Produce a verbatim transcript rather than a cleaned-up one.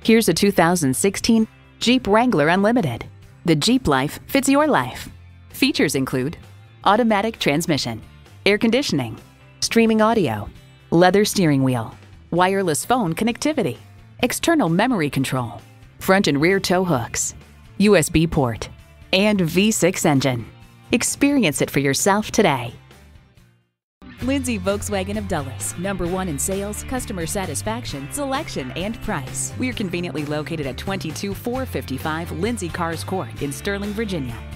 Here's a two thousand sixteen Jeep Wrangler Unlimited. The Jeep life fits your life. Features include automatic transmission, air conditioning, streaming audio, leather steering wheel, wireless phone connectivity, external memory control, front and rear tow hooks, U S B port, and V six engine. Experience it for yourself today. Lindsay Volkswagen of Dulles, number one in sales, customer satisfaction, selection, and price. We are conveniently located at twenty-two four fifty-five Lindsay Cars Court in Sterling, Virginia.